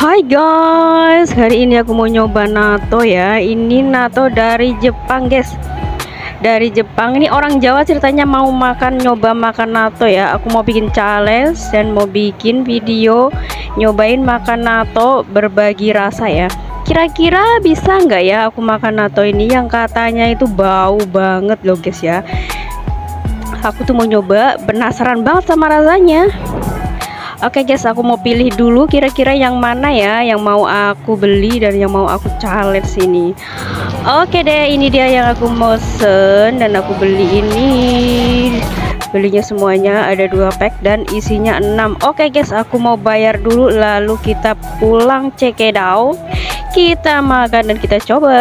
Hai guys, hari ini aku mau nyoba natto ya. Ini natto dari Jepang guys. Dari Jepang, ini orang Jawa ceritanya mau nyoba makan natto ya. Aku mau bikin challenge dan mau bikin video nyobain makan natto berbagi rasa ya. Kira-kira bisa nggak ya aku makan natto ini yang katanya itu bau banget loh guys ya. Aku tuh mau nyoba, penasaran banget sama rasanya. Oke guys, aku mau pilih dulu kira-kira yang mana ya yang mau aku beli dan yang mau aku challenge ini. Oke deh, ini dia yang aku mesen dan aku beli ini. Belinya semuanya ada 2 pack dan isinya 6. Oke guys, aku mau bayar dulu lalu kita pulang check it out. Kita makan dan kita coba.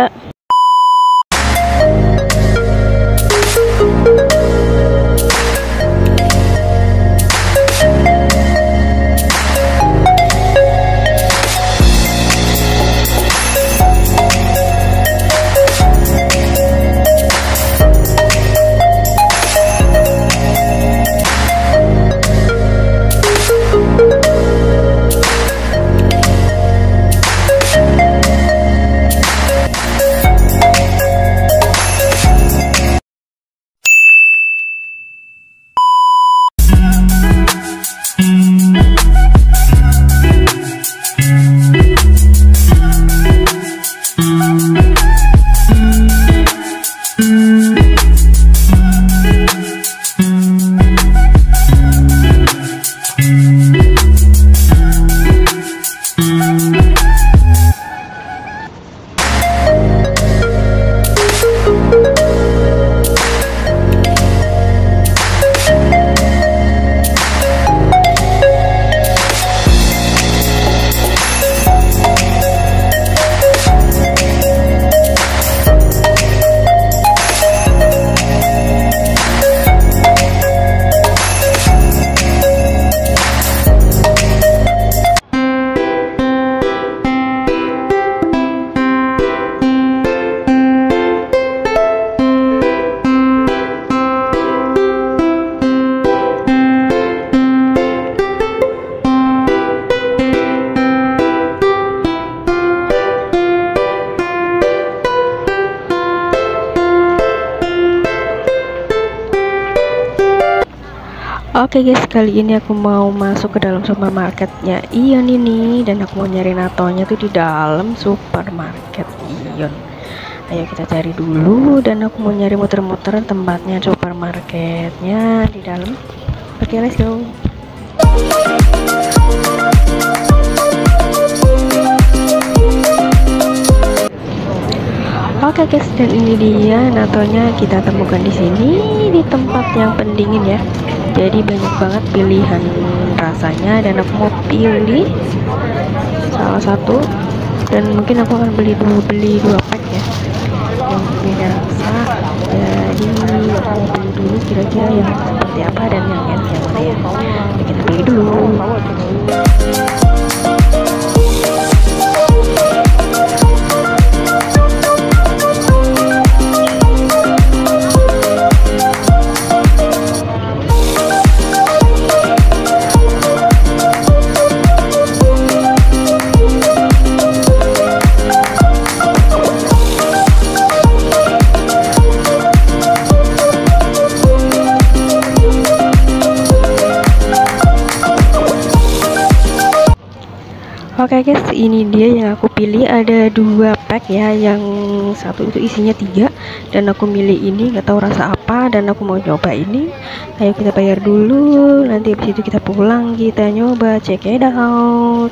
Oke guys, kali ini aku mau masuk ke dalam supermarketnya Ion ini dan aku mau nyari natonya tuh di dalam supermarket Ion. Ayo kita cari dulu dan aku mau nyari muter-muter tempatnya supermarketnya di dalam. Oke, let's go. Oke guys, dan ini dia natonya kita temukan di sini di tempat yang pendingin ya. Jadi banyak banget pilihan rasanya dan aku mau pilih salah satu dan mungkin aku akan beli 2 pack ya yang beda rasa. Jadi aku mau beli dulu kira-kira yang seperti apa dan yang enak yang mana ya. Jadi kita beli dulu. Oke guys, ini dia yang aku pilih, ada 2 pack ya, yang satu itu isinya 3 dan aku milih ini, nggak tahu rasa apa dan aku mau coba ini. Ayo kita bayar dulu, nanti habis itu kita pulang kita nyoba, check it out.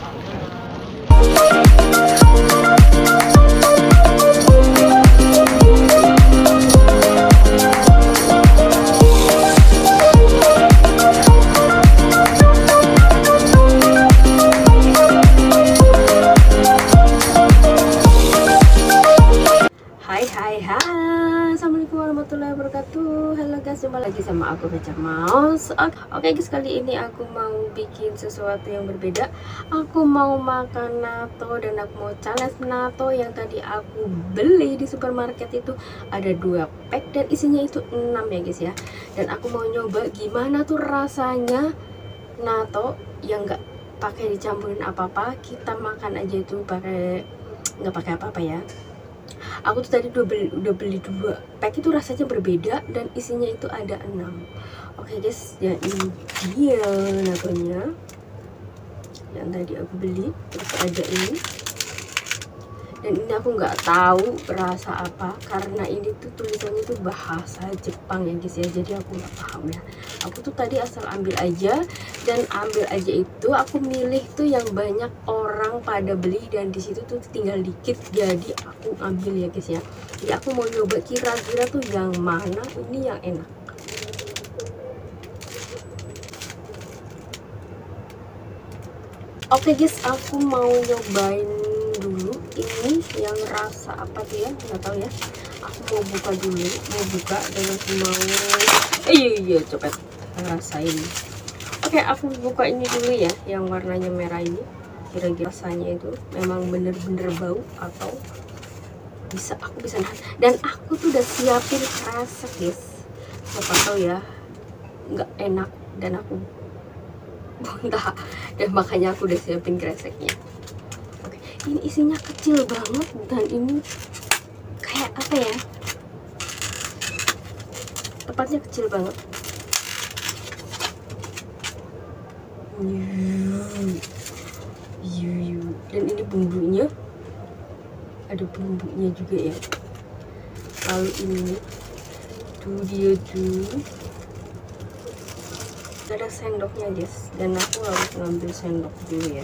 Assalamualaikum warahmatullahi wabarakatuh. Halo guys, jumpa lagi sama aku Becak Mouse. Oke guys, kali ini aku mau bikin sesuatu yang berbeda. Aku mau makan natto dan aku mau challenge natto yang tadi aku beli di supermarket itu. Ada 2 pack dan isinya itu 6 ya guys ya. Dan aku mau nyoba gimana tuh rasanya natto yang enggak pakai dicampurin apa-apa, kita makan aja itu pakai, nggak pakai apa-apa ya. Aku tuh tadi udah beli 2 pack, itu rasanya berbeda dan isinya itu ada 6. Oke guys, ya ini dia natonya yang tadi aku beli. Terus ada ini, dan ini aku nggak tahu rasa apa karena ini tuh tulisannya tuh bahasa Jepang ya guys ya, jadi aku nggak paham ya. Aku tuh tadi asal ambil aja, dan ambil aja itu aku milih tuh yang banyak orang pada beli dan disitu tuh tinggal dikit, jadi aku ambil ya guys ya. Jadi aku mau nyoba kira-kira tuh yang mana ini yang enak. Oke guys, aku mau nyobain dulu ini yang rasa apa tuh ya, nggak tahu ya. Aku mau buka dulu, dan aku mau iya coba rasain. Oke, aku buka ini dulu ya, yang warnanya merah ini. Kira-kira rasanya itu memang bener-bener bau atau aku bisa nahan. Dan aku tuh udah siapin kresek guys, siapa tahu ya nggak enak dan aku muntah, dan makanya aku udah siapin kreseknya. Oke, ini isinya kecil banget dan ini kayak apa ya, tepatnya kecil banget. Dan ini bumbunya, ada bumbunya juga ya. Lalu ini tuh dia tuh ada sendoknya guys, dan aku harus ngambil sendok dulu ya.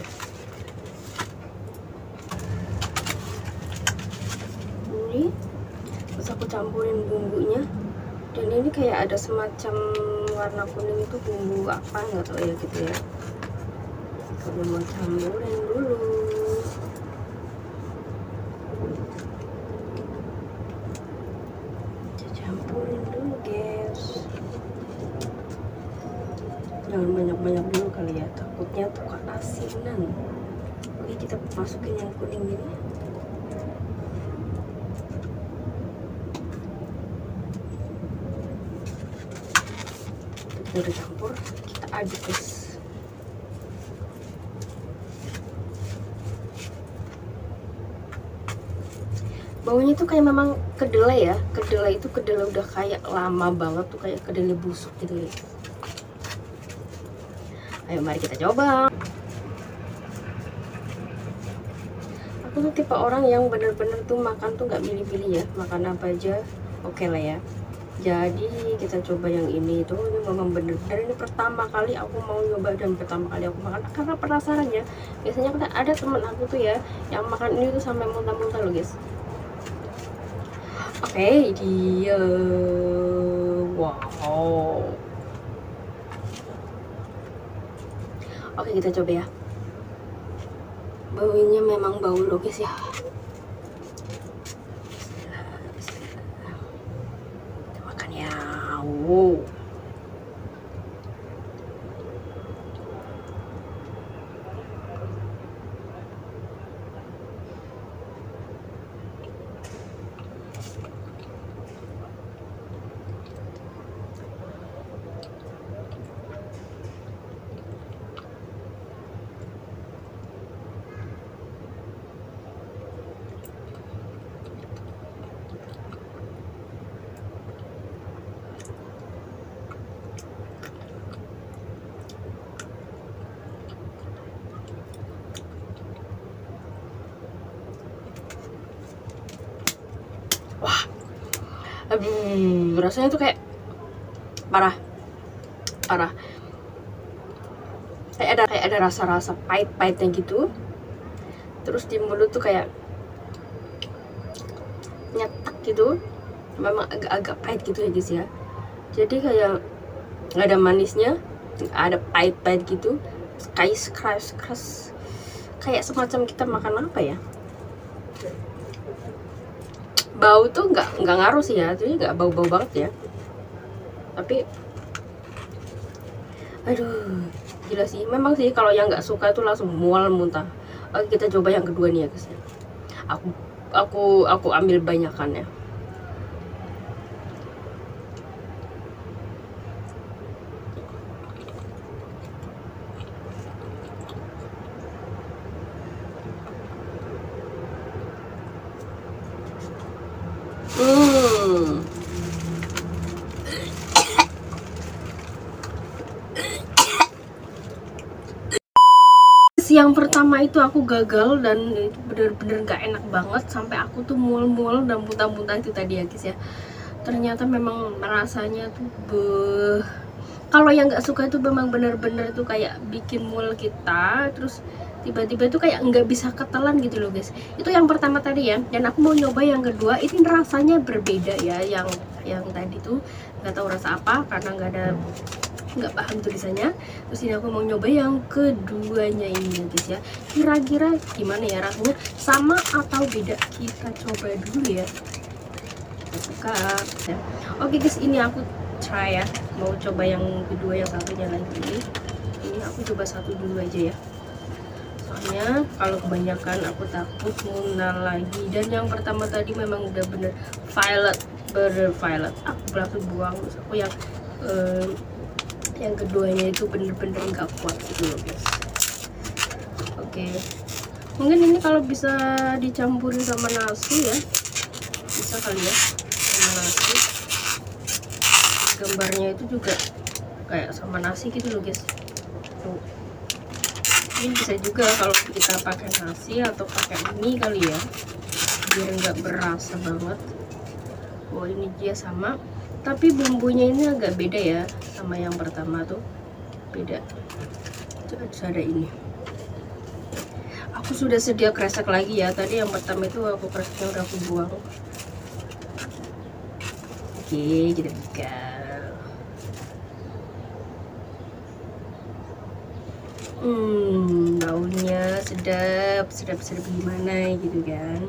Ini terus aku campurin bumbunya, dan ini kayak ada semacam warna kuning itu bumbu apa nggak tahu ya gitu ya. Aku mau campurin dulu. Campurin dulu guys, jangan banyak-banyak dulu kali ya, takutnya tuh keasinan. Oke, kita masukin yang kuning ini. Kita udah campur, kita aduk guys. Baunya tuh kayak memang kedelai ya, kedelai itu kedelai udah kayak lama banget tuh, kayak kedelai busuk gitu ya. Ayo mari kita coba. Aku tuh tipe orang yang bener-bener tuh makan tuh nggak pilih-pilih ya, makan apa aja oke lah ya. Jadi kita coba yang ini tuh, ini memang bener-bener ini pertama kali aku mau nyoba dan pertama kali aku makan karena penasaran ya. Biasanya ada temen aku tuh ya yang makan ini tuh sampai muntah-muntah loh guys. Oke, dia wow. Oke, kita coba ya. Baunya memang bau loh guys ya. Bismillah. Kita makan ya. Wow. Wah, rasanya tuh kayak parah. Kayak ada rasa-rasa pahit-pahitnya gitu. Terus di mulut tuh kayak nyetak gitu. Memang agak-agak pahit gitu ya guys ya. Jadi kayak nggak ada manisnya, ada pahit-pahit gitu. Kayak keras, kayak semacam kita makan apa ya? Bau tuh nggak ngaruh sih ya, jadi nggak bau-bau banget ya. Tapi aduh, gila sih. Memang sih kalau yang nggak suka itu langsung mual muntah. Oke, kita coba yang kedua nih ya guys. Aku ambil banyakan ya. yang pertama itu aku gagal dan itu bener-bener gak enak banget, sampai aku tuh mual-mual dan muntah-muntah itu tadi ya guys ya. Ternyata memang rasanya tuh kalau yang nggak suka itu memang bener-bener tuh kayak bikin mual kita, terus tiba-tiba itu kayak nggak bisa ketelan gitu loh guys. Itu yang pertama tadi ya, dan aku mau nyoba yang kedua. Ini rasanya berbeda ya, yang tadi tuh nggak tahu rasa apa karena nggak paham tulisannya. Terus ini aku mau nyoba yang keduanya ini ya guys ya. Kira-kira gimana ya rasanya, sama atau beda? Kita coba dulu ya. Kita buka ya. Oke guys, ini aku try ya, mau coba yang kedua, yang satunya lagi. Ini aku coba satu dulu aja ya, soalnya kalau kebanyakan aku takut mual lagi. Dan yang pertama tadi memang udah bener violet, violet, aku langsung buang. Terus aku yang keduanya itu bener-bener nggak kuat gitu loh guys. Oke, mungkin ini kalau bisa dicampurin sama nasi ya, bisa kali ya, sama nasi. Gambarnya itu juga kayak sama nasi gitu loh guys. Tuh. Ini bisa juga kalau kita pakai nasi atau pakai mie kali ya, biar nggak berasa banget. Oh, ini dia sama, tapi bumbunya ini agak beda ya sama yang pertama tuh, beda. Coba ada ini. Aku sudah sedia kresek lagi ya. Tadi yang pertama itu aku kreseknya udah aku buang. Oke, kita buka. Baunya sedap gimana gitu kan.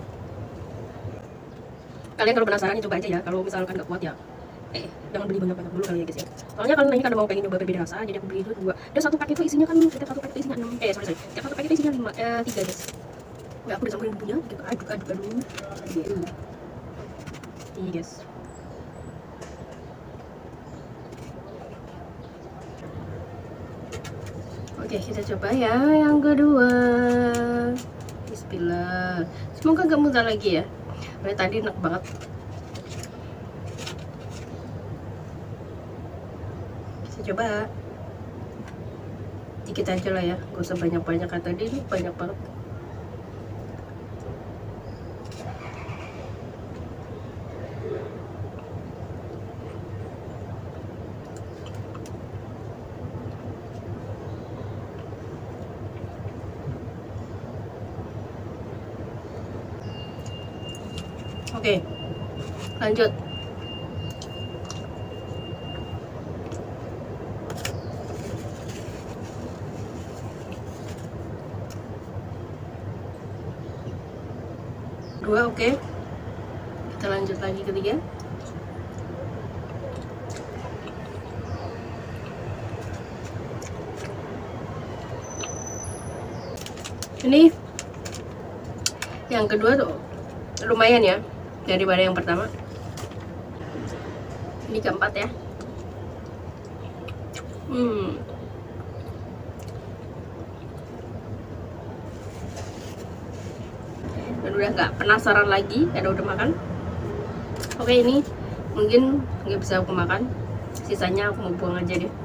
Kalian kalau penasaran coba aja ya, kalau misalkan nggak kuat ya jangan beli banyak dulu kali ya guys ya. Soalnya kalau ini kan mau pengen nyoba berbeda rasa, jadi aku beli itu 2. Dan satu paket itu isinya kan, setiap satu paket itu isinya 6, setiap satu paket itu isinya 3 guys. Nah, aku udah campurin bumbunya, kita aduk gitu. Ini guys. Oke, kita coba ya yang kedua. Bismillah. Semoga gak muntah lagi ya. Karena tadi enak banget. Kita coba. Dikit aja lah ya, gak usah banyak-banyak. Kata tadi ini banyak banget. Oke, lanjut. Dua, oke. Kita lanjut lagi ketiga. Ini yang kedua tuh lumayan ya daripada yang pertama. Ini keempat ya. Dan udah nggak penasaran lagi karena udah makan. Oke, ini mungkin nggak bisa aku makan, sisanya aku mau buang aja deh.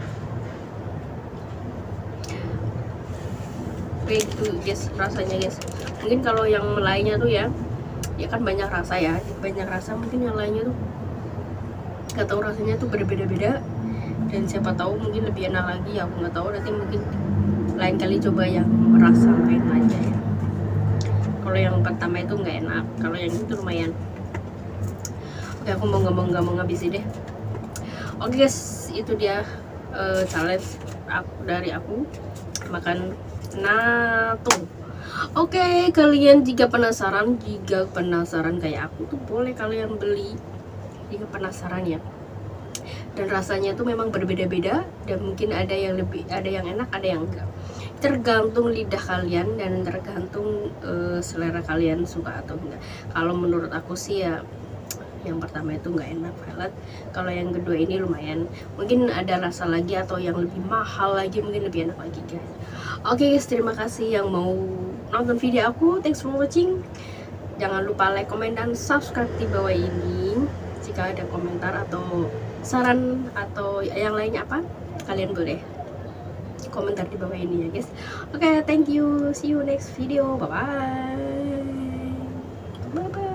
Oke, itu guys rasanya guys. Mungkin kalau yang lainnya tuh ya kan banyak rasa ya, banyak rasa. Mungkin yang lainnya tuh nggak tahu, rasanya tuh berbeda-beda, dan siapa tahu mungkin lebih enak lagi, aku nggak tahu. Nanti mungkin lain kali coba yang rasa lain aja ya. Kalau yang pertama itu nggak enak, kalau yang itu lumayan. Oke, aku mau ngomong ngabisin deh. Oke guys, itu dia challenge dari aku makan natto. Oke, kalian jika penasaran kayak aku tuh boleh kalian beli jika penasaran ya. Dan rasanya tuh memang berbeda-beda, dan mungkin ada yang enak, ada yang enggak. Tergantung lidah kalian dan tergantung selera kalian suka atau enggak. Kalau menurut aku sih ya yang pertama itu nggak enak violet. Kalau yang kedua ini lumayan, mungkin ada rasa lagi atau yang lebih mahal lagi, mungkin lebih enak lagi guys. Oke guys, terima kasih yang mau nonton video aku. Thanks for watching. Jangan lupa like, comment, dan subscribe di bawah ini. Jika ada komentar atau saran atau yang lainnya apa, kalian boleh komentar di bawah ini ya guys. Oke, thank you, see you next video, bye bye.